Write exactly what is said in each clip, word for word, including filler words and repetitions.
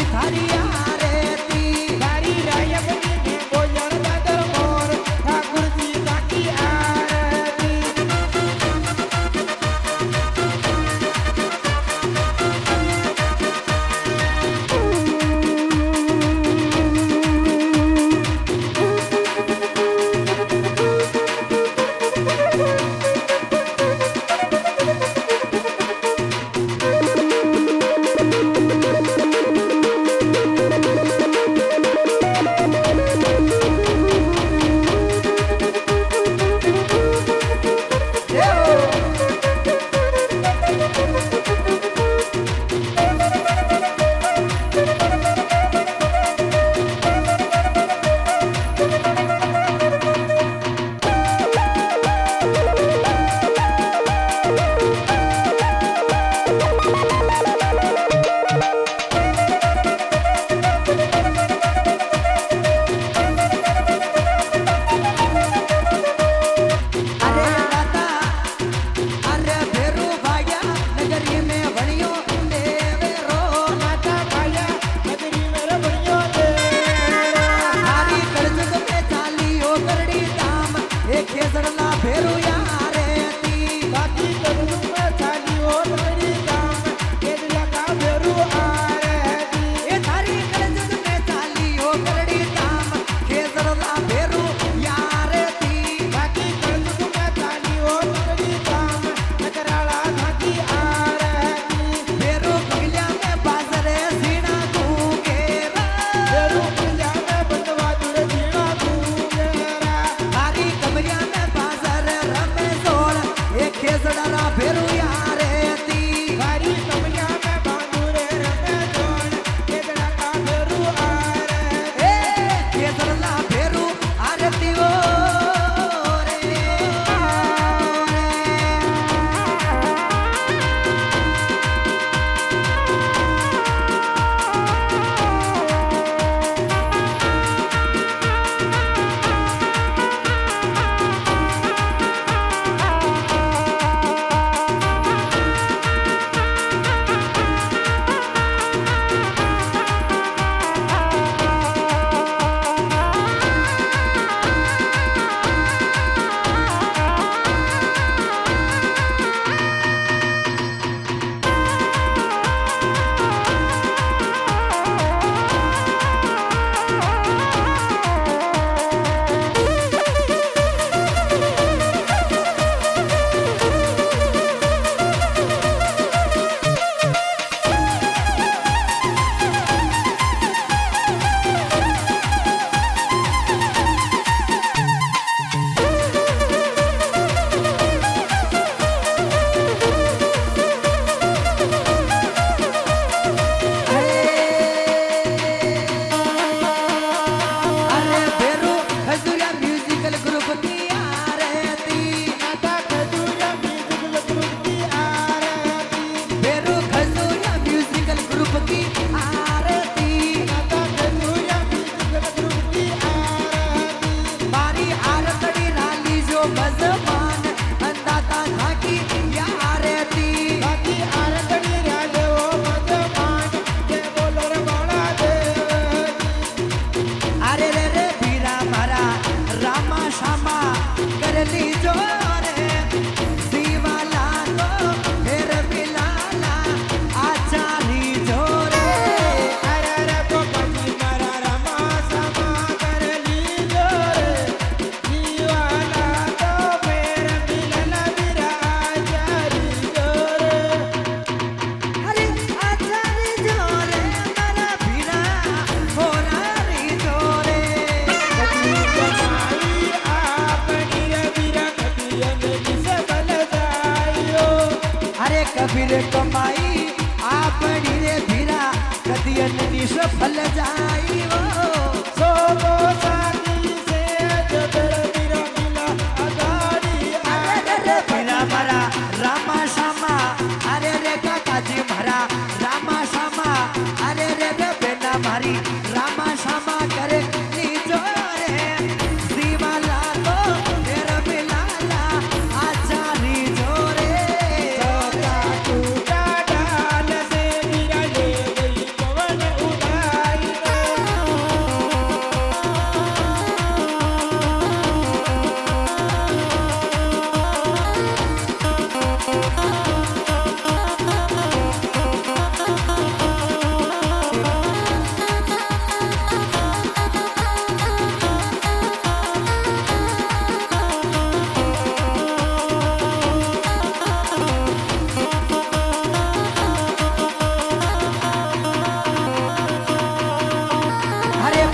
कबीर कमाई आपनी रे भीरा कदियन निष्फल जाई वो सो गो साथी से जबर भीरा मिला अगाड़ी अरे रे भीरा मरा रामा श्यामा अरे रे काका जी मरा रामा श्यामा अरे रे रे बेना मारी रामा श्यामा करे नीचो रे दीवाला तो तेरा मिलाला आचारी जोरे सोका टूटा डाल से भीरा ले गई पवन उड़ा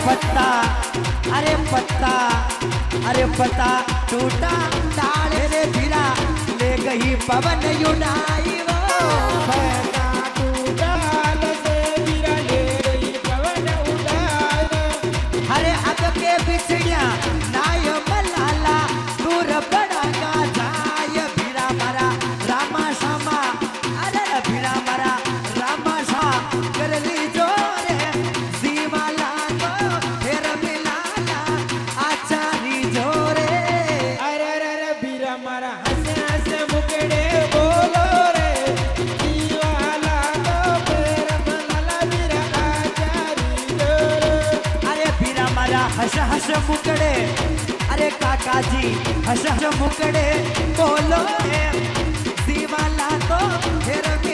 पत्ता अरे पत्ता अरे पत्ता टूटा डाल रे भीरा ले गई पवन उड़ाई वो पत्ता टूटा डाल से भीरा ले गई पवन उड़ाई। अरे अब के बिछड़िया नाय मलाला दूर बड़ा का जाय भीरा मारा रामा श्यामा अरे भीरा मारा रामा श्या कर ली जोरे जीवाला को फिर मिलाला आचारी जोरे। अरे अरे भीरा मारा हंसे हंसे मुकड़े बोलो रे जीवाला को फिर मिलाला भीरा आचारी जोरे। अरे भीरा मारा हंस हंस मुकड़े अरे काका जी हंस हंस मुकड़े बोलो रे जीवाला को फिर